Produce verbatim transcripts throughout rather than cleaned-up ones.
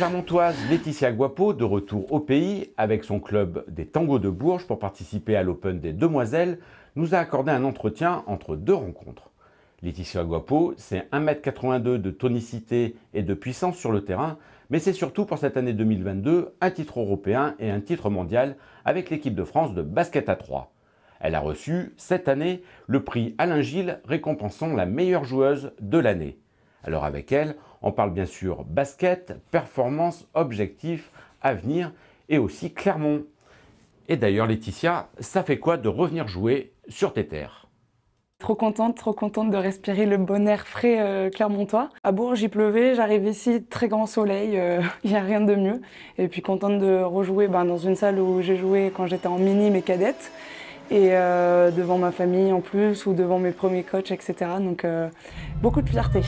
Clermontoise Laetitia Guapo, de retour au pays avec son club des Tangos de Bourges pour participer à l'Open des Demoiselles, nous a accordé un entretien entre deux rencontres. Laetitia Guapo, c'est un mètre quatre-vingt-deux de tonicité et de puissance sur le terrain, mais c'est surtout pour cette année deux mille vingt-deux un titre européen et un titre mondial avec l'équipe de France de basket à trois. Elle a reçu cette année le prix Alain Gilles récompensant la meilleure joueuse de l'année. Alors avec elle, on parle bien sûr basket, performance, objectifs, avenir et aussi Clermont. Et d'ailleurs Laetitia, ça fait quoi de revenir jouer sur tes terres? Trop contente, trop contente de respirer le bon air frais euh, clermontois. À Bourges, il pleuvait, j'arrive ici, très grand soleil, il euh, n'y a rien de mieux. Et puis contente de rejouer ben, dans une salle où j'ai joué quand j'étais en mini, mais cadette. Et euh, devant ma famille en plus, ou devant mes premiers coachs, et cetera. Donc euh, beaucoup de fierté.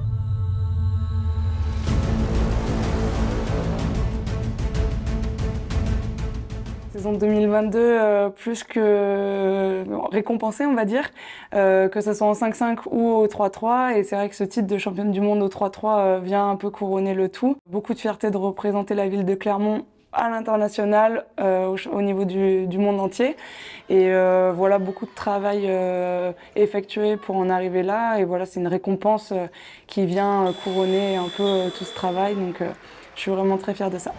Saison deux mille vingt-deux, euh, plus que récompensée, on va dire, euh, que ce soit en cinq cinq ou au trois trois. Et c'est vrai que ce titre de championne du monde au trois trois euh, vient un peu couronner le tout. Beaucoup de fierté de représenter la ville de Clermont à l'international, euh, au, au niveau du, du monde entier. Et euh, voilà, beaucoup de travail euh, effectué pour en arriver là. Et voilà, c'est une récompense euh, qui vient euh, couronner un peu euh, tout ce travail. Donc euh, je suis vraiment très fière de ça.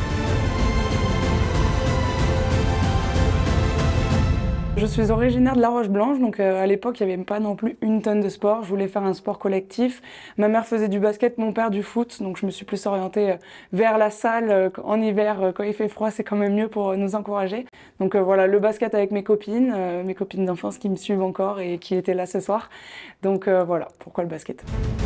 Je suis originaire de La Roche-Blanche, donc euh, à l'époque il n'y avait pas non plus une tonne de sport. Je voulais faire un sport collectif. Ma mère faisait du basket, mon père du foot, donc je me suis plus orientée euh, vers la salle. Euh, en hiver, euh, quand il fait froid, c'est quand même mieux pour euh, nous encourager. Donc euh, voilà, le basket avec mes copines, euh, mes copines d'enfance qui me suivent encore et qui étaient là ce soir. Donc euh, voilà, pourquoi le basket?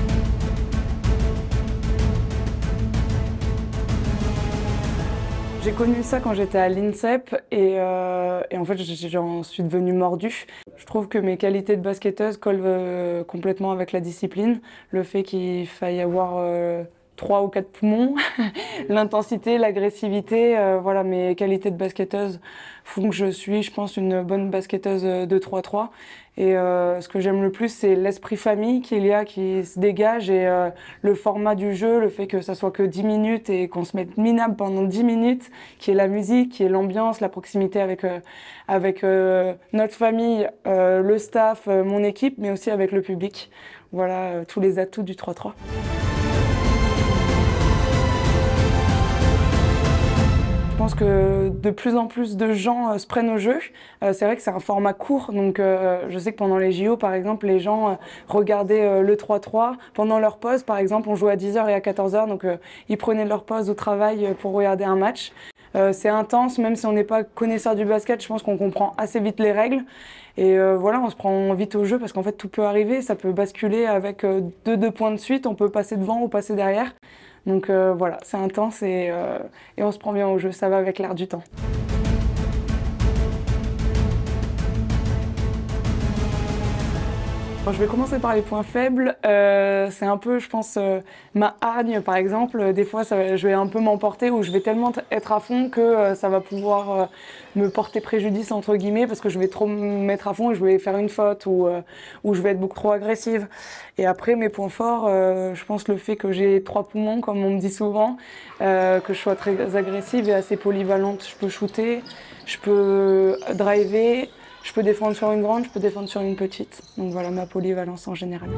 J'ai connu ça quand j'étais à l'INSEP et, euh, et en fait j'en suis devenue mordue. Je trouve que mes qualités de basketteuse collent euh, complètement avec la discipline. Le fait qu'il faille avoir euh, trois ou quatre poumons, l'intensité, l'agressivité, euh, voilà, mes qualités de basketteuse font que je suis, je pense, une bonne basketteuse de trois trois. Et euh, ce que j'aime le plus, c'est l'esprit famille qu'il y a, qui se dégage, et euh, le format du jeu, le fait que ça soit que dix minutes et qu'on se mette minable pendant dix minutes, qui est la musique, qui est l'ambiance, la proximité avec, euh, avec euh, notre famille, euh, le staff, euh, mon équipe, mais aussi avec le public. Voilà euh, tous les atouts du trois trois. Je pense que de plus en plus de gens euh, se prennent au jeu. Euh, c'est vrai que c'est un format court, donc euh, je sais que pendant les J O, par exemple, les gens euh, regardaient euh, le trois trois. Pendant leur pause, par exemple, on jouait à dix heures et à quatorze heures, donc euh, ils prenaient leur pause au travail pour regarder un match. Euh, c'est intense, même si on n'est pas connaisseur du basket, je pense qu'on comprend assez vite les règles. Et euh, voilà, on se prend vite au jeu parce qu'en fait tout peut arriver, ça peut basculer avec euh, deux, deux points de suite, on peut passer devant ou passer derrière. Donc euh, voilà, c'est intense et, euh, et on se prend bien au jeu, ça va avec l'air du temps. Bon, je vais commencer par les points faibles. Euh, c'est un peu, je pense, euh, ma hargne par exemple. Des fois, ça, je vais un peu m'emporter ou je vais tellement être à fond que euh, ça va pouvoir euh, me porter préjudice entre guillemets parce que je vais trop me mettre à fond et je vais faire une faute ou, euh, ou je vais être beaucoup trop agressive. Et après, mes points forts, euh, je pense le fait que j'ai trois poumons, comme on me dit souvent, euh, que je sois très agressive et assez polyvalente. Je peux shooter, je peux driver. Je peux défendre sur une grande, je peux défendre sur une petite. Donc voilà ma polyvalence en général.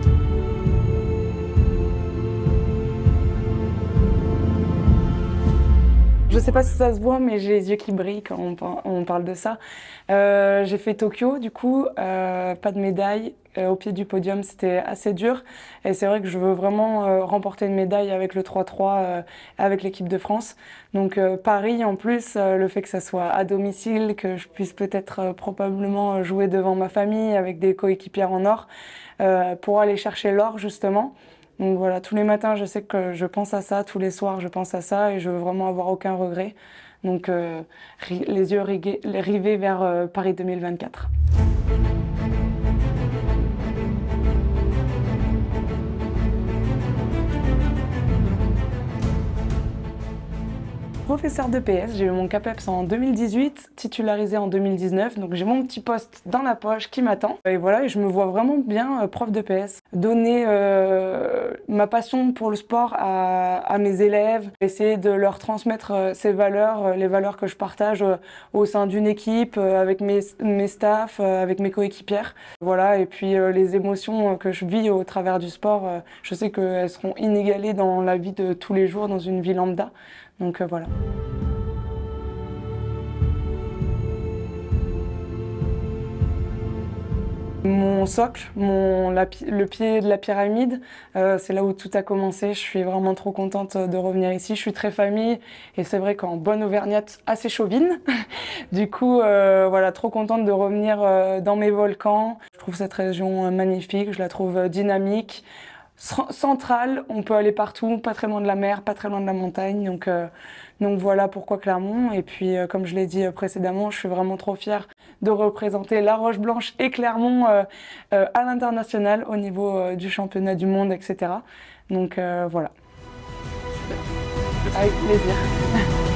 Je ne sais pas si ça se voit, mais j'ai les yeux qui brillent quand on parle de ça. Euh, j'ai fait Tokyo, du coup, euh, pas de médaille. Euh, au pied du podium, c'était assez dur. Et c'est vrai que je veux vraiment euh, remporter une médaille avec le trois trois, euh, avec l'équipe de France. Donc euh, Paris, en plus, euh, le fait que ça soit à domicile, que je puisse peut-être euh, probablement jouer devant ma famille avec des coéquipières en or, euh, pour aller chercher l'or, justement. Donc voilà, tous les matins, je sais que je pense à ça, tous les soirs, je pense à ça et je veux vraiment avoir aucun regret. Donc euh, les yeux rigués, rivés vers euh, Paris deux mille vingt-quatre. Professeur de P S, j'ai eu mon CAPEPS en deux mille dix-huit, titularisé en deux mille dix-neuf, donc j'ai mon petit poste dans la poche qui m'attend. Et voilà, et je me vois vraiment bien euh, prof de P S. donner euh, ma passion pour le sport à, à mes élèves, essayer de leur transmettre euh, ces valeurs, euh, les valeurs que je partage euh, au sein d'une équipe, euh, avec mes, mes staffs, euh, avec mes coéquipières. Voilà, et puis euh, les émotions que je vis au travers du sport, euh, je sais qu'elles seront inégalées dans la vie de tous les jours, dans une vie lambda. Donc euh, voilà. Mon socle, mon, la, le pied de la pyramide, euh, c'est là où tout a commencé. Je suis vraiment trop contente de revenir ici. Je suis très famille et c'est vrai qu'en bonne auvergnate, assez chauvine. Du coup, euh, voilà, trop contente de revenir euh, dans mes volcans. Je trouve cette région magnifique, je la trouve dynamique, centrale. On peut aller partout, pas très loin de la mer, pas très loin de la montagne. Donc, euh, donc voilà pourquoi Clermont. Et puis, euh, comme je l'ai dit précédemment, je suis vraiment trop fière de représenter La Roche-Blanche et Clermont euh, euh, à l'international au niveau euh, du championnat du monde, et cetera. Donc euh, voilà. Avec plaisir.